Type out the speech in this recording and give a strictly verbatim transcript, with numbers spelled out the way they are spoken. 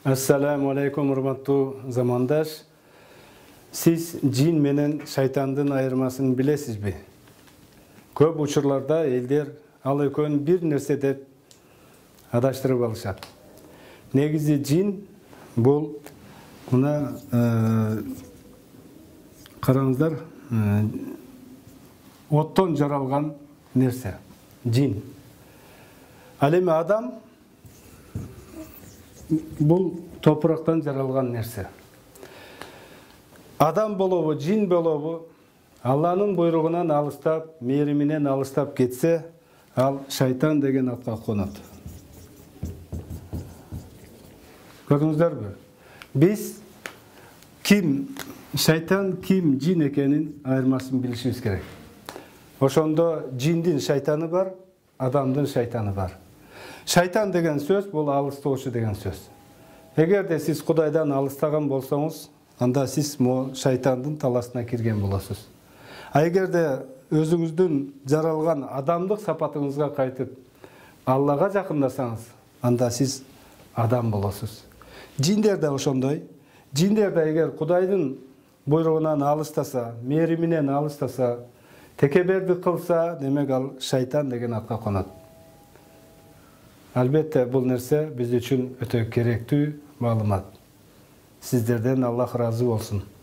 Assalamu alaikum urmattu zamandaş. Siz cin menen şaytandın ayırmasını bilesizbi? Көп uçurlarda elder al ekön bir nerse dep adaştırıp alışat. Negizi cin bul buna karаңыздар, otton jaralgan nerse. Cin. Al эми adam бұл топырақтан жаралған нәрсе. Адам болобу, жин болобу, Алланын буйругунан алыстап, мээриминен алыстап кетсе, ал шайтан деген атка конот. Көрдүңүздөрбү? Биз ким, шайтан ким, жин экенин айырмасын билишибиз керек. Ошондо жиндин шайтаны бар, адамдын шайтаны бар. Шайтан деген сөз бұл алыстаушы деген сөз. Егер де сіз Құдайдан алыстаған болсаңыз, анда сіз мо шайтандың таласына кірген боласыз. А егер де өзіңіздің жаралған адамдық сапатыңызға қайтып Аллаға жақындасаңыз, анда сіз адам боласыз. Жиндер де ошондой. Жиндер де егер Құдайдың буйругунан алыстаса, мээриминен алыстаса, текеберди кылса, демек ал шайтан деген атка конот. Әлбетте, бұл нәрсе біз үшін өте керектүү маалымат. Сіздерден Аллах разы болсын.